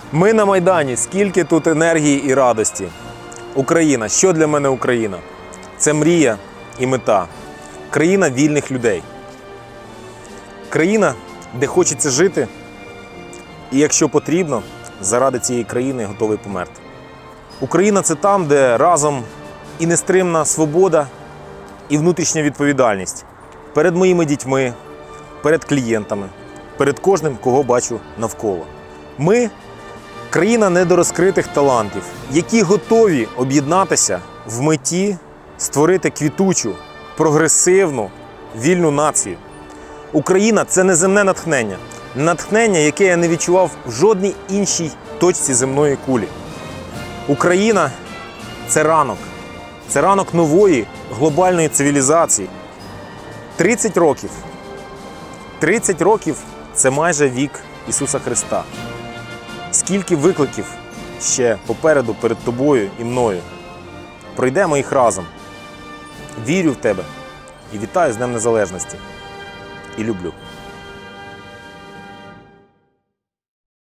Ми на Майдані. Скільки тут енергії і радості. Україна. Що для мене Україна? Це мрія і мета. Країна вільних людей. Країна, де хочеться жити, і якщо потрібно, заради цієї країни готовий померти. Україна – це там, де разом і нестримна свобода, і внутрішня відповідальність. Перед моїми дітьми, перед клієнтами, перед кожним, кого бачу навколо. Ми – країна недорозкритих талантів, які готові об'єднатися в меті створити квітучу, прогресивну, вільну націю. Україна – це неземне натхнення. Натхнення, яке я не відчував в жодній іншій точці земної кулі. Україна – це ранок. Це ранок нової глобальної цивілізації. 30 років. 30 років – це майже вік Ісуса Христа. Скільки викликів ще попереду перед тобою і мною. Пройдемо їх разом. Вірю в тебе і вітаю з Днем Незалежності. І люблю.